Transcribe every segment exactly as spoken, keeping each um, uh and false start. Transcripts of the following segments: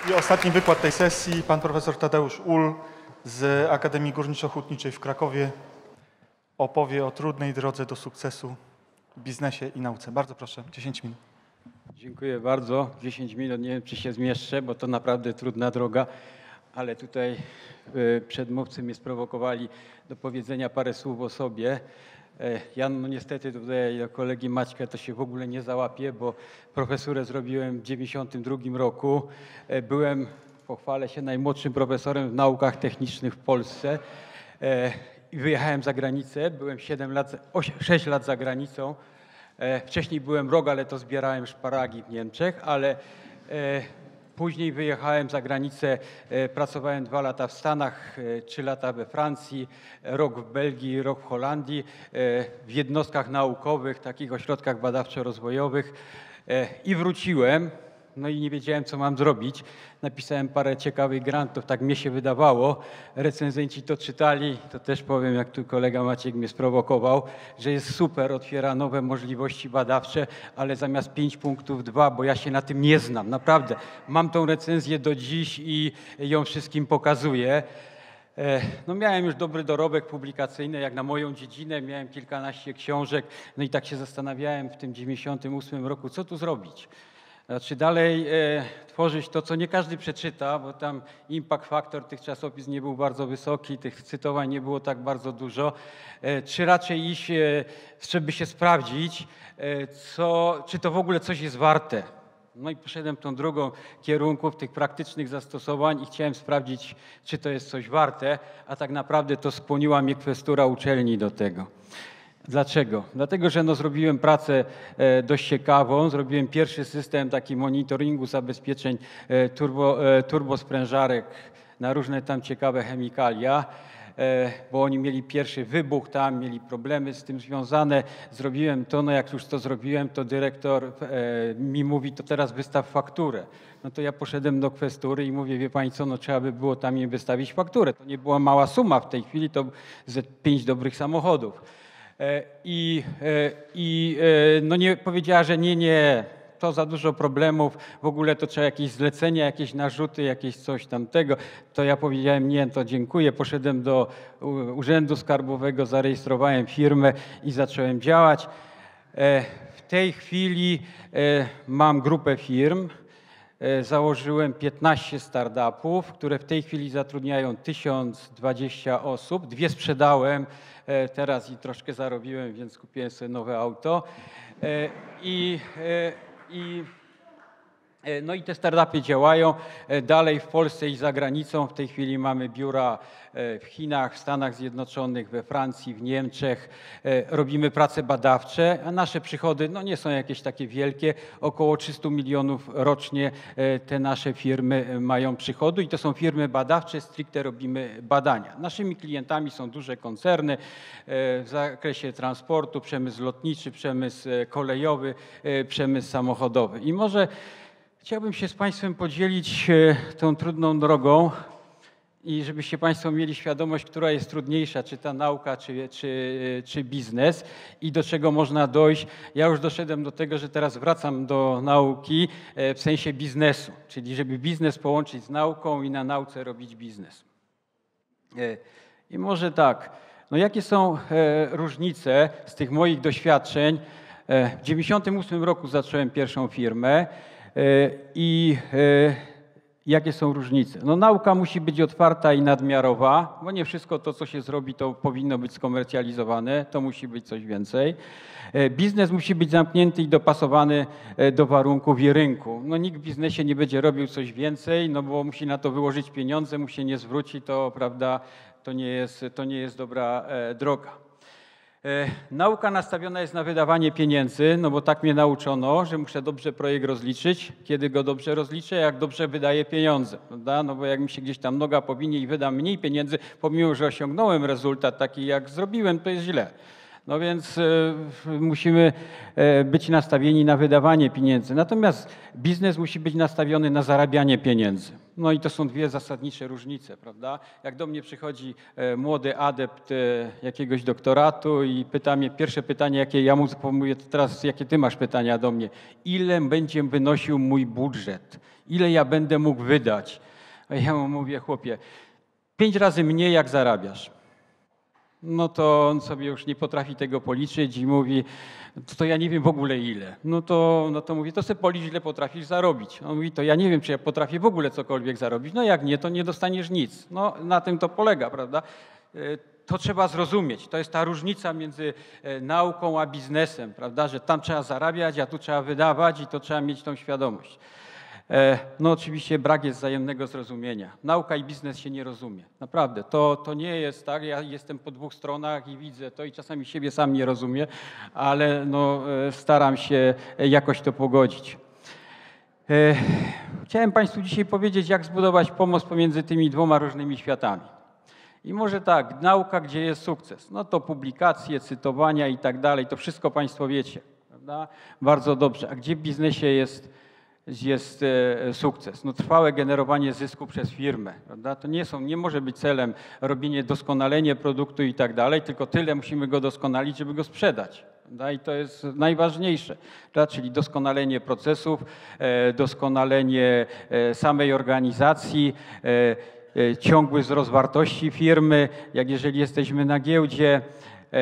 I ostatni wykład tej sesji, pan profesor Tadeusz Ull z Akademii Górniczo-Hutniczej w Krakowie opowie o trudnej drodze do sukcesu w biznesie i nauce. Bardzo proszę, dziesięć minut. Dziękuję bardzo. dziesięć minut, nie wiem czy się zmieszczę, bo to naprawdę trudna droga, ale tutaj przedmówcy mnie sprowokowali do powiedzenia parę słów o sobie. Ja no niestety tutaj do kolegi Maćka to się w ogóle nie załapię, bo profesurę zrobiłem w dziewięćdziesiątym drugim roku. Byłem, pochwalę się, najmłodszym profesorem w naukach technicznych w Polsce i wyjechałem za granicę. Byłem siedem lat, sześć lat za granicą. Wcześniej byłem rok, ale to zbierałem szparagi w Niemczech, ale później wyjechałem za granicę, pracowałem dwa lata w Stanach, trzy lata we Francji, rok w Belgii, rok w Holandii, w jednostkach naukowych, takich ośrodkach badawczo-rozwojowych i wróciłem. No i nie wiedziałem, co mam zrobić. Napisałem parę ciekawych grantów, tak mnie się wydawało. Recenzenci to czytali, to też powiem, jak tu kolega Maciek mnie sprowokował, że jest super, otwiera nowe możliwości badawcze, ale zamiast pięć punktów dwa, bo ja się na tym nie znam, naprawdę. Mam tą recenzję do dziś i ją wszystkim pokazuję. No miałem już dobry dorobek publikacyjny, jak na moją dziedzinę, miałem kilkanaście książek, no i tak się zastanawiałem w tym dziewięćdziesiątym ósmym roku, co tu zrobić. Znaczy dalej e, tworzyć to, co nie każdy przeczyta, bo tam impact factor tych czasopism nie był bardzo wysoki, tych cytowań nie było tak bardzo dużo. E, czy raczej iść, e, żeby się sprawdzić, e, co, czy to w ogóle coś jest warte. No i poszedłem tą drugą kierunku tych praktycznych zastosowań i chciałem sprawdzić, czy to jest coś warte, a tak naprawdę to skłoniła mnie kwestura uczelni do tego. Dlaczego? Dlatego, że no zrobiłem pracę e, dość ciekawą, zrobiłem pierwszy system taki monitoringu zabezpieczeń e, turbo, e, turbosprężarek na różne tam ciekawe chemikalia, e, bo oni mieli pierwszy wybuch tam, mieli problemy z tym związane. Zrobiłem to, no jak już to zrobiłem, to dyrektor e, mi mówi, to teraz wystaw fakturę. No to ja poszedłem do kwestury i mówię, wie pani co, no trzeba by było tam im wystawić fakturę. To nie była mała suma w tej chwili, to ze pięć dobrych samochodów. I, i no nie powiedziała, że nie, nie, to za dużo problemów, w ogóle to trzeba jakieś zlecenia, jakieś narzuty, jakieś coś tamtego. To ja powiedziałem nie, to dziękuję, poszedłem do Urzędu Skarbowego, zarejestrowałem firmę i zacząłem działać. W tej chwili mam grupę firm. Założyłem piętnaście startupów, które w tej chwili zatrudniają tysiąc dwadzieścia osób. Dwie sprzedałem teraz i troszkę zarobiłem, więc kupiłem sobie nowe auto. I, i, no i te startupy działają dalej w Polsce i za granicą. W tej chwili mamy biura w Chinach, w Stanach Zjednoczonych, we Francji, w Niemczech. Robimy prace badawcze, a nasze przychody no nie są jakieś takie wielkie. Około trzysta milionów rocznie te nasze firmy mają przychodu i to są firmy badawcze, stricte robimy badania. Naszymi klientami są duże koncerny w zakresie transportu, przemysł lotniczy, przemysł kolejowy, przemysł samochodowy. I może chciałbym się z państwem podzielić tą trudną drogą i żebyście państwo mieli świadomość, która jest trudniejsza, czy ta nauka, czy, czy, czy biznes i do czego można dojść. Ja już doszedłem do tego, że teraz wracam do nauki w sensie biznesu, czyli żeby biznes połączyć z nauką i na nauce robić biznes. I może tak, no jakie są różnice z tych moich doświadczeń? W dziewięćdziesiątym ósmym roku zacząłem pierwszą firmę. I jakie są różnice? No nauka musi być otwarta i nadmiarowa, bo nie wszystko to, co się zrobi, to powinno być skomercjalizowane, to musi być coś więcej. Biznes musi być zamknięty i dopasowany do warunków i rynku. No nikt w biznesie nie będzie robił coś więcej, no bo musi na to wyłożyć pieniądze, mu się nie zwróci, to prawda, to nie jest, to nie jest dobra droga. Nauka nastawiona jest na wydawanie pieniędzy, no bo tak mnie nauczono, że muszę dobrze projekt rozliczyć. Kiedy go dobrze rozliczę, jak dobrze wydaję pieniądze, prawda? No bo jak mi się gdzieś tam noga powinie i wydam mniej pieniędzy, pomimo że osiągnąłem rezultat taki, jak zrobiłem, to jest źle. No więc y, musimy y, być nastawieni na wydawanie pieniędzy. Natomiast biznes musi być nastawiony na zarabianie pieniędzy. No i to są dwie zasadnicze różnice, prawda? Jak do mnie przychodzi e, młody adept e, jakiegoś doktoratu i pyta mnie, pierwsze pytanie, jakie ja mu mówię, to teraz jakie ty masz pytania do mnie? Ile będzie wynosił mój budżet? Ile ja będę mógł wydać? A ja mu mówię, chłopie, pięć razy mniej jak zarabiasz. No to on sobie już nie potrafi tego policzyć i mówi, to, to ja nie wiem w ogóle ile. No to, no to mówi, to sobie policz, ile potrafisz zarobić. On mówi, to ja nie wiem, czy ja potrafię w ogóle cokolwiek zarobić. No jak nie, to nie dostaniesz nic. No na tym to polega, prawda? To trzeba zrozumieć. To jest ta różnica między nauką a biznesem, prawda? Że tam trzeba zarabiać, a tu trzeba wydawać i to trzeba mieć tą świadomość. No oczywiście brak jest wzajemnego zrozumienia. Nauka i biznes się nie rozumie. Naprawdę, to, to nie jest tak. Ja jestem po dwóch stronach i widzę to i czasami siebie sam nie rozumiem, ale no, staram się jakoś to pogodzić. Chciałem Państwu dzisiaj powiedzieć, jak zbudować pomost pomiędzy tymi dwoma różnymi światami. I może tak, nauka, gdzie jest sukces, no to publikacje, cytowania i tak dalej, to wszystko Państwo wiecie, prawda? Bardzo dobrze. A gdzie w biznesie jest jest e, sukces. No, trwałe generowanie zysku przez firmę. Prawda? To nie, są, nie może być celem robienie, doskonalenie produktu i tak dalej, tylko tyle musimy go doskonalić, żeby go sprzedać. Prawda? I to jest najważniejsze. Prawda? Czyli doskonalenie procesów, e, doskonalenie e, samej organizacji, e, e, ciągły wzrost wartości firmy, jak jeżeli jesteśmy na giełdzie, e,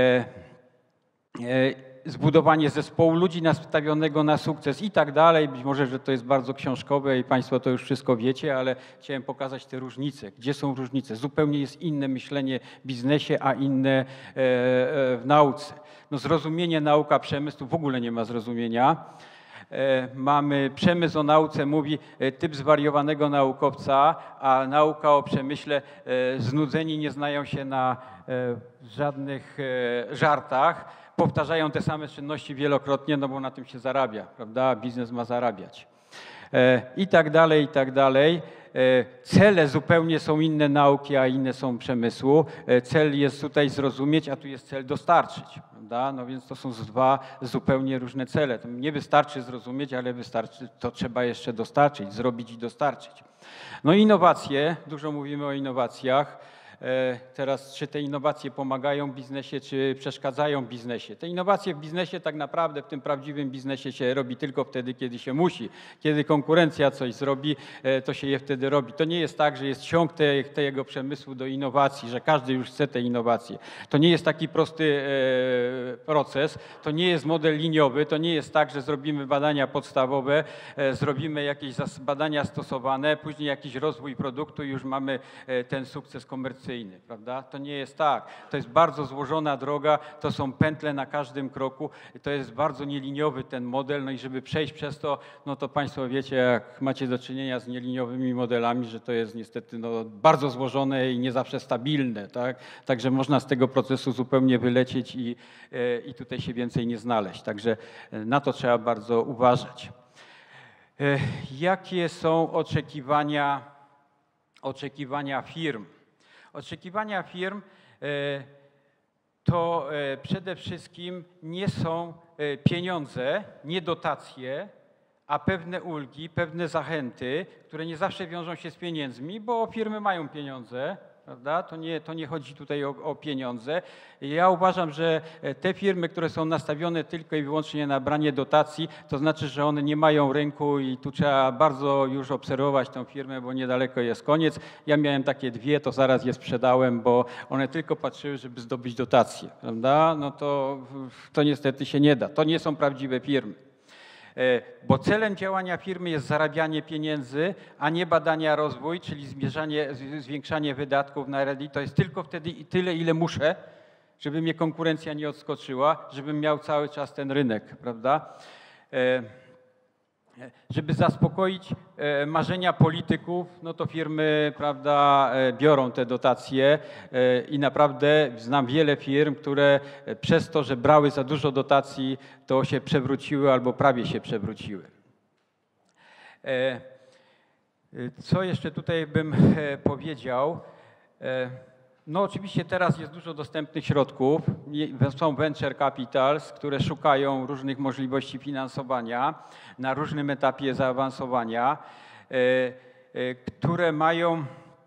e, zbudowanie zespołu ludzi nastawionego na sukces i tak dalej. Być może, że to jest bardzo książkowe i Państwo to już wszystko wiecie, ale chciałem pokazać te różnice. Gdzie są różnice? Zupełnie jest inne myślenie w biznesie, a inne w nauce. No zrozumienie nauka, przemysł, w ogóle nie ma zrozumienia. Mamy przemysł o nauce, mówi typ zwariowanego naukowca, a nauka o przemyśle znudzeni nie znają się na żadnych żartach. Powtarzają te same czynności wielokrotnie, no bo na tym się zarabia, prawda? Biznes ma zarabiać. E, I tak dalej, i tak dalej. E, cele zupełnie są inne nauki, a inne są przemysłu. E, cel jest tutaj zrozumieć, a tu jest cel dostarczyć, prawda? No więc to są dwa zupełnie różne cele. To nie wystarczy zrozumieć, ale wystarczy, to trzeba jeszcze dostarczyć, zrobić i dostarczyć. No innowacje, dużo mówimy o innowacjach. Teraz, czy te innowacje pomagają biznesie, czy przeszkadzają biznesie. Te innowacje w biznesie tak naprawdę w tym prawdziwym biznesie się robi tylko wtedy, kiedy się musi. Kiedy konkurencja coś zrobi, to się je wtedy robi. To nie jest tak, że jest ciąg te, tego przemysłu do innowacji, że każdy już chce te innowacje. To nie jest taki prosty proces, to nie jest model liniowy, to nie jest tak, że zrobimy badania podstawowe, zrobimy jakieś badania stosowane, później jakiś rozwój produktu i już mamy ten sukces komercyjny. Prawda? To nie jest tak. To jest bardzo złożona droga, to są pętle na każdym kroku, to jest bardzo nieliniowy ten model, no i żeby przejść przez to, no to Państwo wiecie, jak macie do czynienia z nieliniowymi modelami, że to jest niestety no, bardzo złożone i nie zawsze stabilne, tak? Także można z tego procesu zupełnie wylecieć i, i tutaj się więcej nie znaleźć. Także na to trzeba bardzo uważać. Jakie są oczekiwania, oczekiwania firm? Oczekiwania firm to przede wszystkim nie są pieniądze, nie dotacje, a pewne ulgi, pewne zachęty, które nie zawsze wiążą się z pieniędzmi, bo firmy mają pieniądze, prawda? To nie, to nie chodzi tutaj o, o pieniądze. Ja uważam, że te firmy, które są nastawione tylko i wyłącznie na branie dotacji, to znaczy, że one nie mają rynku i tu trzeba bardzo już obserwować tę firmę, bo niedaleko jest koniec. Ja miałem takie dwie, to zaraz je sprzedałem, bo one tylko patrzyły, żeby zdobyć dotacje, prawda? No to, to niestety się nie da. To nie są prawdziwe firmy. Bo celem działania firmy jest zarabianie pieniędzy, a nie badania rozwój, czyli zmierzanie, zwiększanie wydatków na R and D. To jest tylko wtedy i tyle, ile muszę, żeby mnie konkurencja nie odskoczyła, żebym miał cały czas ten rynek, prawda? Żeby zaspokoić marzenia polityków, no to firmy, prawda, biorą te dotacje i naprawdę znam wiele firm, które przez to, że brały za dużo dotacji, to się przewróciły albo prawie się przewróciły. Co jeszcze tutaj bym powiedział? No oczywiście teraz jest dużo dostępnych środków, są venture capitals, które szukają różnych możliwości finansowania na różnym etapie zaawansowania. które mają,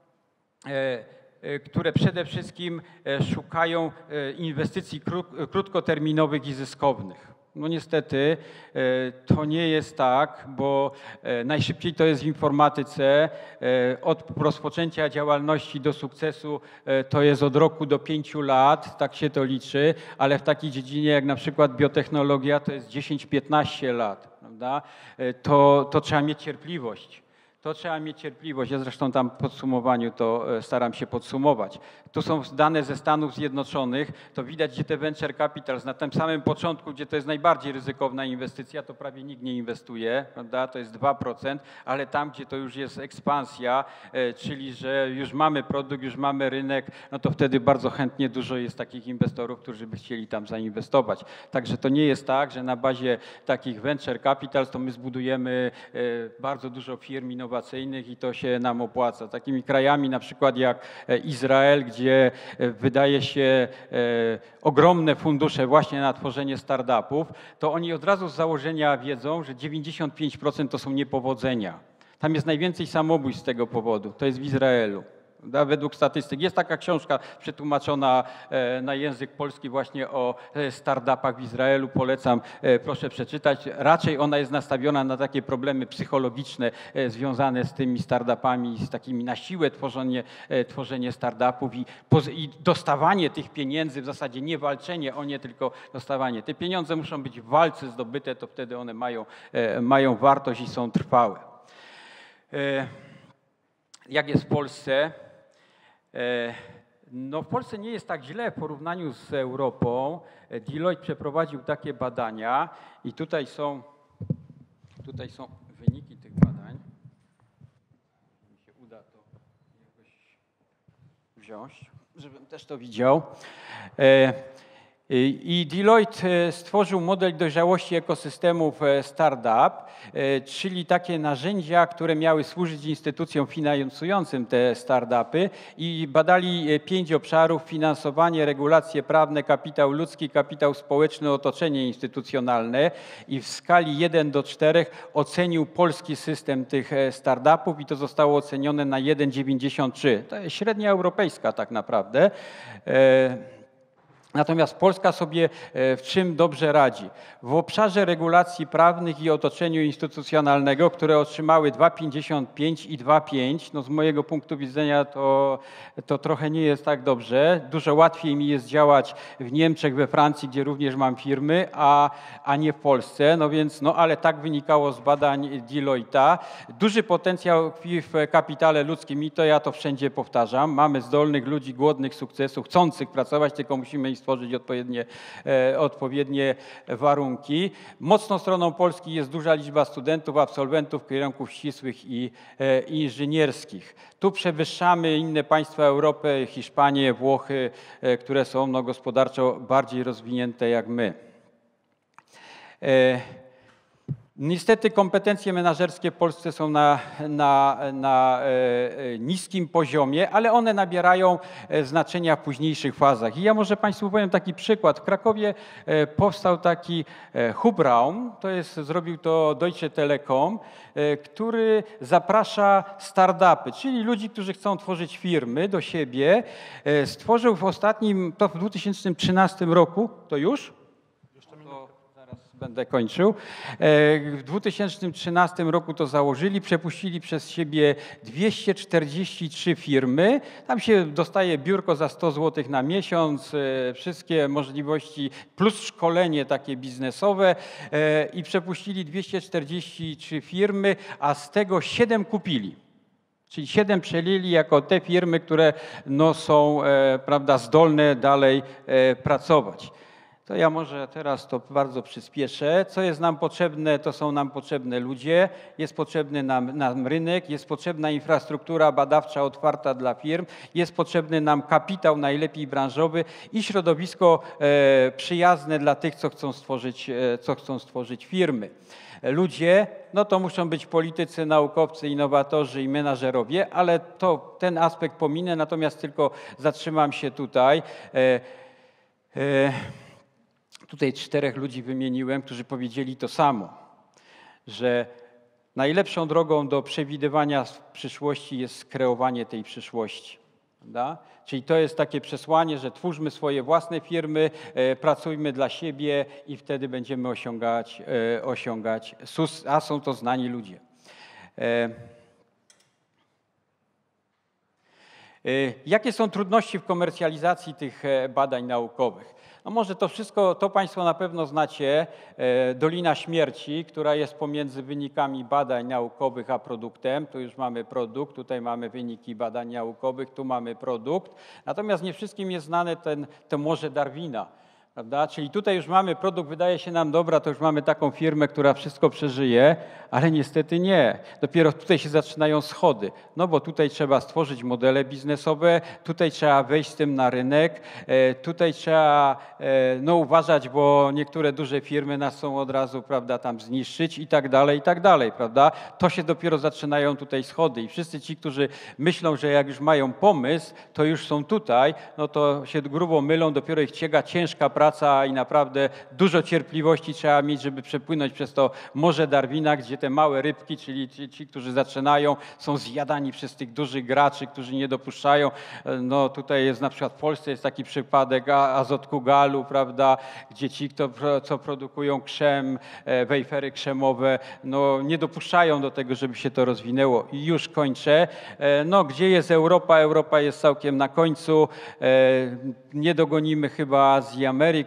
które przede wszystkim szukają inwestycji krótkoterminowych i zyskownych. No niestety to nie jest tak, bo najszybciej to jest w informatyce. Od rozpoczęcia działalności do sukcesu to jest od roku do pięciu lat, tak się to liczy, ale w takiej dziedzinie jak na przykład biotechnologia to jest dziesięć piętnaście lat, prawda? To, to trzeba mieć cierpliwość. To trzeba mieć cierpliwość. Ja zresztą tam w podsumowaniu to staram się podsumować. Tu są dane ze Stanów Zjednoczonych. To widać, gdzie te venture capitals na tym samym początku, gdzie to jest najbardziej ryzykowna inwestycja, to prawie nikt nie inwestuje, prawda? To jest dwa procent, ale tam, gdzie to już jest ekspansja, czyli że już mamy produkt, już mamy rynek, no to wtedy bardzo chętnie dużo jest takich inwestorów, którzy by chcieli tam zainwestować. Także to nie jest tak, że na bazie takich venture capitals to my zbudujemy bardzo dużo firm innowacyjnych, i to się nam opłaca. Takimi krajami na przykład jak Izrael, gdzie wydaje się ogromne fundusze właśnie na tworzenie startupów, to oni od razu z założenia wiedzą, że dziewięćdziesiąt pięć procent to są niepowodzenia. Tam jest najwięcej samobójstw z tego powodu. To jest w Izraelu. Według statystyk. Jest taka książka przetłumaczona na język polski właśnie o startupach w Izraelu. Polecam, proszę przeczytać. Raczej ona jest nastawiona na takie problemy psychologiczne związane z tymi startupami, z takimi na siłę tworzenie, tworzenie startupów i, i dostawanie tych pieniędzy, w zasadzie nie walczenie o nie, tylko dostawanie. Te pieniądze muszą być w walce zdobyte, to wtedy one mają, mają wartość i są trwałe. Jak jest w Polsce? No w Polsce nie jest tak źle w porównaniu z Europą. Deloitte przeprowadził takie badania i tutaj są, tutaj są wyniki tych badań. Jeśli mi się uda to jakoś wziąć, żebym też to widział. I Deloitte stworzył model dojrzałości ekosystemów startup, czyli takie narzędzia, które miały służyć instytucjom finansującym te startupy i badali pięć obszarów: finansowanie, regulacje prawne, kapitał ludzki, kapitał społeczny, otoczenie instytucjonalne i w skali jeden do czterech ocenił polski system tych startupów i to zostało ocenione na jeden przecinek dziewięćdziesiąt trzy. To jest średnia europejska tak naprawdę. Natomiast Polska sobie w czym dobrze radzi? W obszarze regulacji prawnych i otoczeniu instytucjonalnego, które otrzymały dwa przecinek pięćdziesiąt pięć i dwa przecinek pięć, no z mojego punktu widzenia to, to trochę nie jest tak dobrze. Dużo łatwiej mi jest działać w Niemczech, we Francji, gdzie również mam firmy, a, a nie w Polsce. No więc, no ale tak wynikało z badań Deloitte'a. Duży potencjał tkwi w kapitale ludzkim i to ja to wszędzie powtarzam. Mamy zdolnych ludzi, głodnych sukcesu, chcących pracować, tylko musimy ich stworzyć odpowiednie, e, odpowiednie warunki. Mocną stroną Polski jest duża liczba studentów, absolwentów kierunków ścisłych i e, inżynierskich. Tu przewyższamy inne państwa Europy, Hiszpanię, Włochy, e, które są no, gospodarczo bardziej rozwinięte jak my. E, Niestety kompetencje menedżerskie w Polsce są na, na, na e, niskim poziomie, ale one nabierają znaczenia w późniejszych fazach. I ja może Państwu powiem taki przykład. W Krakowie e, powstał taki e, Hubraum, to jest, zrobił to Deutsche Telekom, e, który zaprasza startupy, czyli ludzi, którzy chcą tworzyć firmy do siebie. E, stworzył w ostatnim, to w dwa tysiące trzynastym roku, to już? Będę kończył. W dwa tysiące trzynastym roku to założyli, przepuścili przez siebie dwieście czterdzieści trzy firmy. Tam się dostaje biurko za sto złotych na miesiąc, wszystkie możliwości plus szkolenie takie biznesowe i przepuścili dwieście czterdzieści trzy firmy, a z tego siedem kupili. Czyli siedem przejęli jako te firmy, które no, są prawda, zdolne dalej pracować. To ja może teraz to bardzo przyspieszę. Co jest nam potrzebne, to są nam potrzebne ludzie, jest potrzebny nam, nam rynek, jest potrzebna infrastruktura badawcza otwarta dla firm, jest potrzebny nam kapitał najlepiej branżowy i środowisko e, przyjazne dla tych, co chcą stworzyć, e, co chcą stworzyć firmy. Ludzie, no to muszą być politycy, naukowcy, innowatorzy i menadżerowie, ale to, ten aspekt pominę, natomiast tylko zatrzymam się tutaj. E, e, Tutaj czterech ludzi wymieniłem, którzy powiedzieli to samo, że Najlepszą drogą do przewidywania przyszłości jest skreowanie tej przyszłości. Prawda? Czyli to jest takie przesłanie, że twórzmy swoje własne firmy, e, pracujmy dla siebie i wtedy będziemy osiągać, e, osiągać sus, a są to znani ludzie. E, Jakie są trudności w komercjalizacji tych badań naukowych? No może to wszystko, to Państwo na pewno znacie, Dolina Śmierci, która jest pomiędzy wynikami badań naukowych a produktem. Tu już mamy produkt, tutaj mamy wyniki badań naukowych, tu mamy produkt. Natomiast nie wszystkim jest znane ten, to Morze Darwina. Prawda? Czyli tutaj już mamy produkt, wydaje się nam dobra, to już mamy taką firmę, która wszystko przeżyje, ale niestety nie. Dopiero tutaj się zaczynają schody, no bo tutaj trzeba stworzyć modele biznesowe, tutaj trzeba wejść z tym na rynek, tutaj trzeba no, uważać, bo niektóre duże firmy nas chcą od razu, prawda, tam zniszczyć i tak dalej, i tak dalej, prawda? To się dopiero zaczynają tutaj schody i wszyscy ci, którzy myślą, że jak już mają pomysł, to już są tutaj, no to się grubo mylą, dopiero ich cięga ciężka praca, praca i naprawdę dużo cierpliwości trzeba mieć, żeby przepłynąć przez to Morze Darwina, gdzie te małe rybki, czyli ci, ci, którzy zaczynają, są zjadani przez tych dużych graczy, którzy nie dopuszczają. No tutaj jest na przykład w Polsce jest taki przypadek Azotku Galu, prawda, gdzie ci, kto, co produkują krzem, wejfery krzemowe, no nie dopuszczają do tego, żeby się to rozwinęło. I już kończę. No gdzie jest Europa? Europa jest całkiem na końcu. Nie dogonimy chyba Azji i Ameryki.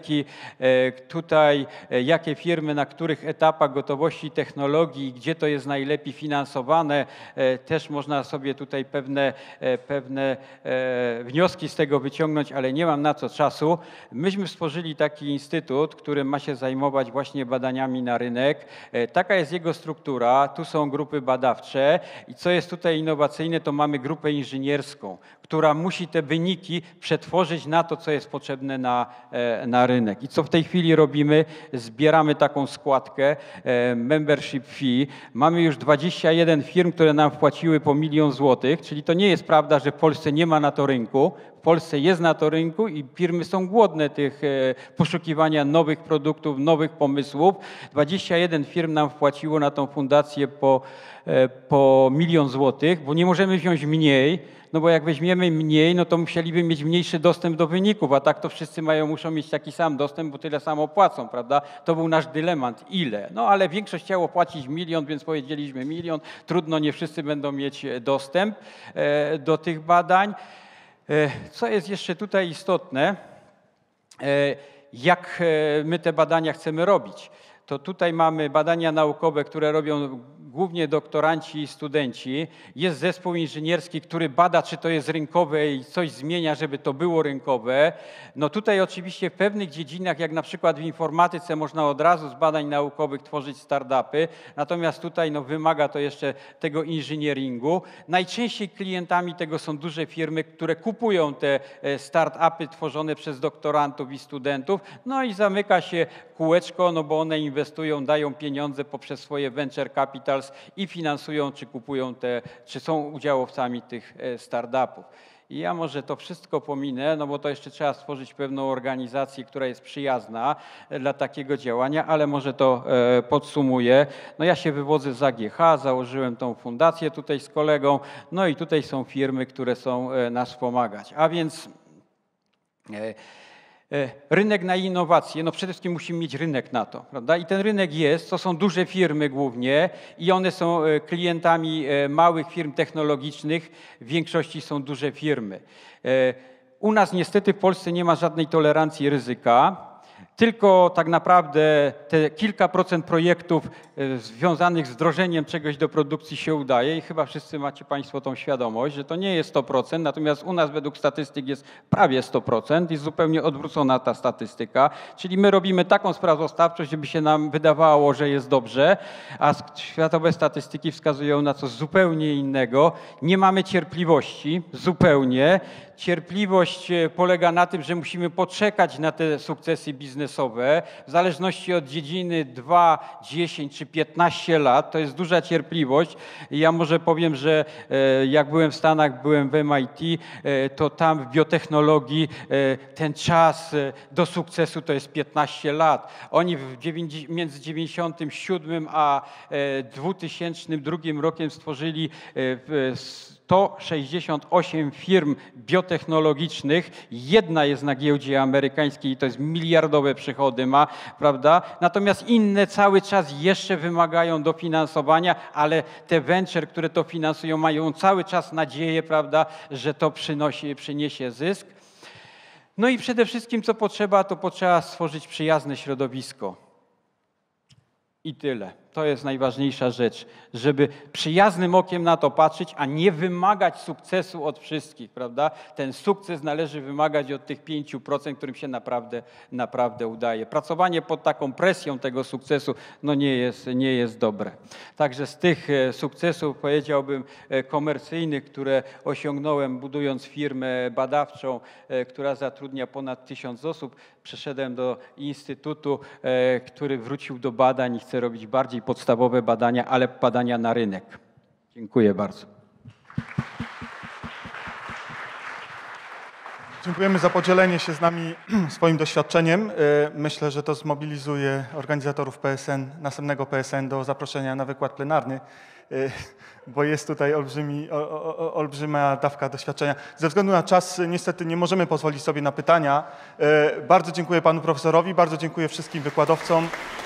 Tutaj jakie firmy, na których etapach gotowości technologii, gdzie to jest najlepiej finansowane, też można sobie tutaj pewne, pewne wnioski z tego wyciągnąć, ale nie mam na to czasu. Myśmy stworzyli taki instytut, który ma się zajmować właśnie badaniami na rynek. Taka jest jego struktura, tu są grupy badawcze i co jest tutaj innowacyjne, to mamy grupę inżynierską, która musi te wyniki przetworzyć na to, co jest potrzebne na, na rynek. I co w tej chwili robimy? Zbieramy taką składkę, membership fee. Mamy już dwadzieścia jeden firm, które nam wpłaciły po milion złotych, czyli to nie jest prawda, że w Polsce nie ma na to rynku. W Polsce jest na to rynku i firmy są głodne tych poszukiwania nowych produktów, nowych pomysłów. dwadzieścia jeden firm nam wpłaciło na tą fundację po, po milion złotych, bo nie możemy wziąć mniej, no bo jak weźmiemy mniej, no to musieliby mieć mniejszy dostęp do wyników, a tak to wszyscy mają, muszą mieć taki sam dostęp, bo tyle samo płacą, prawda? To był nasz dylemat. Ile? No ale większość chciało płacić milion, więc powiedzieliśmy milion. Trudno, nie wszyscy będą mieć dostęp do tych badań. Co jest jeszcze tutaj istotne, jak my te badania chcemy robić? To tutaj mamy badania naukowe, które robią głównie doktoranci i studenci. Jest zespół inżynierski, który bada, czy to jest rynkowe i coś zmienia, żeby to było rynkowe. No tutaj oczywiście w pewnych dziedzinach, jak na przykład w informatyce, można od razu z badań naukowych tworzyć startupy, natomiast tutaj no, wymaga to jeszcze tego inżynieringu. Najczęściej klientami tego są duże firmy, które kupują te startupy tworzone przez doktorantów i studentów, no i zamyka się kółeczko, no bo one inwestują, dają pieniądze poprzez swoje venture capitals i finansują, czy kupują te, czy są udziałowcami tych startupów. I ja może to wszystko pominę, no bo to jeszcze trzeba stworzyć pewną organizację, która jest przyjazna dla takiego działania, ale może to podsumuję. No ja się wywodzę z A G H, założyłem tą fundację tutaj z kolegą, no i tutaj są firmy, które są nas wspomagać. A więc rynek na innowacje, no przede wszystkim musimy mieć rynek na to, prawda? I ten rynek jest, to są duże firmy głównie i one są klientami małych firm technologicznych, w większości są duże firmy. U nas niestety w Polsce nie ma żadnej tolerancji ryzyka, tylko tak naprawdę te kilka procent projektów związanych z wdrożeniem czegoś do produkcji się udaje i chyba wszyscy macie Państwo tą świadomość, że to nie jest sto procent, natomiast u nas według statystyk jest prawie sto procent, jest zupełnie odwrócona ta statystyka, czyli my robimy taką sprawozdawczość, żeby się nam wydawało, że jest dobrze, a światowe statystyki wskazują na coś zupełnie innego. Nie mamy cierpliwości, zupełnie. cierpliwość polega na tym, że musimy poczekać na te sukcesy biznesowe. W zależności od dziedziny dwa, dziesięć czy piętnaście lat, to jest duża cierpliwość. Ja może powiem, że jak byłem w Stanach, byłem w M I T, to tam w biotechnologii ten czas do sukcesu to jest piętnaście lat. Oni w między dziewięćdziesiątym siódmym a dwutysięcznym drugim rokiem stworzyli sto sześćdziesiąt osiem firm biotechnologicznych. Jedna jest na giełdzie amerykańskiej i to jest miliardowe przychody ma, prawda? Natomiast inne cały czas jeszcze wymagają dofinansowania, ale te venture, które to finansują, mają cały czas nadzieję, prawda, że to przynosi, przyniesie zysk. No i przede wszystkim co potrzeba, to potrzeba stworzyć przyjazne środowisko. I tyle. To jest najważniejsza rzecz, żeby przyjaznym okiem na to patrzeć, a nie wymagać sukcesu od wszystkich, prawda? Ten sukces należy wymagać od tych pięciu procent, którym się naprawdę, naprawdę udaje. Pracowanie pod taką presją tego sukcesu no nie jest, nie jest dobre. Także z tych sukcesów, powiedziałbym, komercyjnych, które osiągnąłem budując firmę badawczą, która zatrudnia ponad tysiąc osób, przeszedłem do instytutu, który wrócił do badań i chce robić bardziej podstawowe badania, ale badania na rynek. Dziękuję bardzo. Dziękujemy za podzielenie się z nami swoim doświadczeniem. Myślę, że to zmobilizuje organizatorów P S N, następnego P S N do zaproszenia na wykład plenarny, bo jest tutaj olbrzymi, olbrzymia dawka doświadczenia. Ze względu na czas niestety nie możemy pozwolić sobie na pytania. Bardzo dziękuję panu profesorowi, bardzo dziękuję wszystkim wykładowcom.